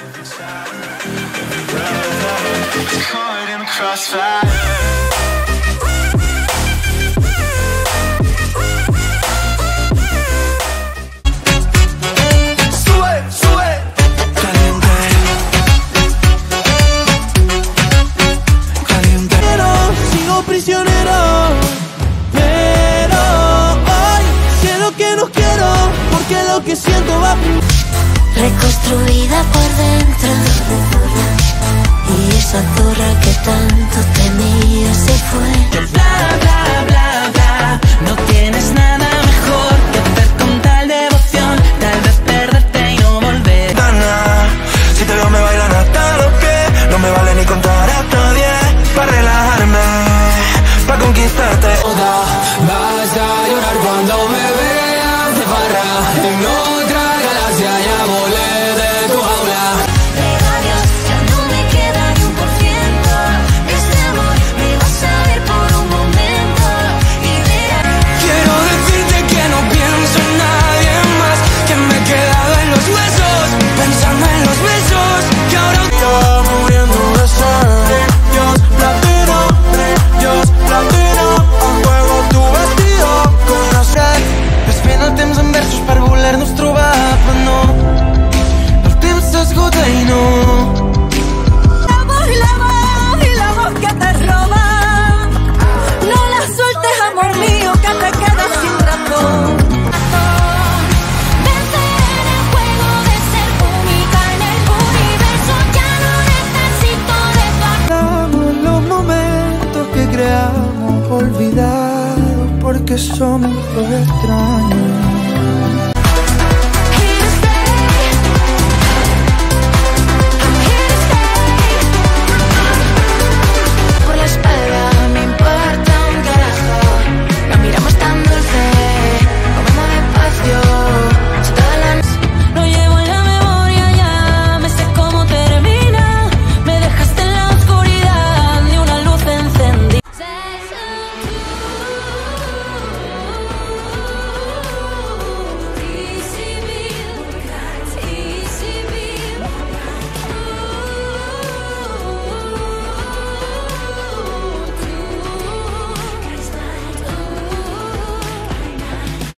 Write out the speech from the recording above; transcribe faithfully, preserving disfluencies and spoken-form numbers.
Prisionero, pero hoy sé lo que no quiero, porque lo que siento va reconstruida por dentro, y esa zorra que tanto temía se fue. Bla, bla, bla, bla, no tienes nada mejor que hacer con tal devoción, tal vez perderte y no volver. Dana, si te veo me bailan hasta los pies, no me vale ni contar hasta diez, para relajarme, pa' conquistarte. Vas a llorar cuando me veas de farra en otra galaxia, ya volé de tu jaula. Pero adiós, ya no me queda ni un por ciento. Este amor me vas a ver por un momento y verás. Quiero decirte que no pienso en nadie más, que me he quedado en los huesos, pensando en los besos que ahora Está muriendo de sed, Dios platino, Dios platino, a juego tu vestido con la sed. Fent el temps en versos per voler-nos trobar, però no, el temps s'esgota i no. La voz y la voz y la voz que te roba, no la sueltes, amor mío, que te quedas sin razón. Vencer en el juego de ser única en el universo, ya no necesito de tu Estamos en los momentos que creamos olvidados, porque somos los extraños.